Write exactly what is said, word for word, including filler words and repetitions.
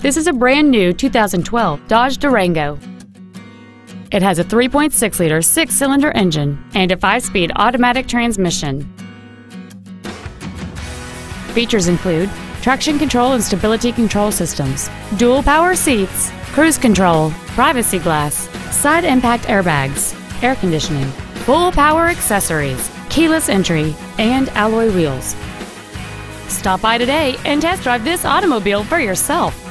This is a brand new two thousand twelve Dodge Durango. It has a three point six liter six-cylinder engine and a five-speed automatic transmission. Features include traction control and stability control systems, dual power seats, cruise control, privacy glass, side impact airbags, air conditioning, full power accessories, keyless entry, and alloy wheels. Stop by today and test drive this automobile for yourself.